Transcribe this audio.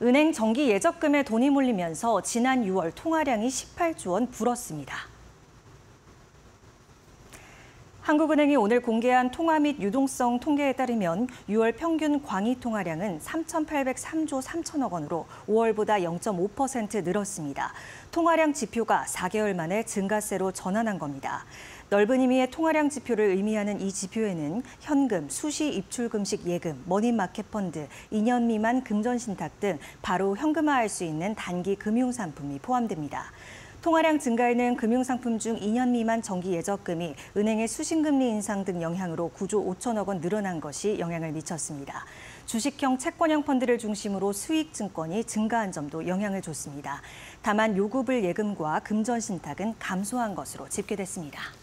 은행 정기 예적금에 돈이 몰리면서 지난 6월 통화량이 18조 원 불었습니다. 한국은행이 오늘 공개한 통화 및 유동성 통계에 따르면 6월 평균 광의 통화량은 3,803조 3천억 원으로 5월보다 0.5% 늘었습니다. 통화량 지표가 4개월 만에 증가세로 전환한 겁니다. 넓은 의미의 통화량 지표를 의미하는 이 지표에는 현금, 수시 입출금식 예금, 머니마켓펀드, 2년 미만 금전신탁 등 바로 현금화할 수 있는 단기 금융상품이 포함됩니다. 통화량 증가에는 금융상품 중 2년 미만 정기 예적금이 은행의 수신금리 인상 등 영향으로 9조 5천억 원 늘어난 것이 영향을 미쳤습니다. 주식형 채권형 펀드를 중심으로 수익증권이 증가한 점도 영향을 줬습니다. 다만 요구불 예금과 금전신탁은 감소한 것으로 집계됐습니다.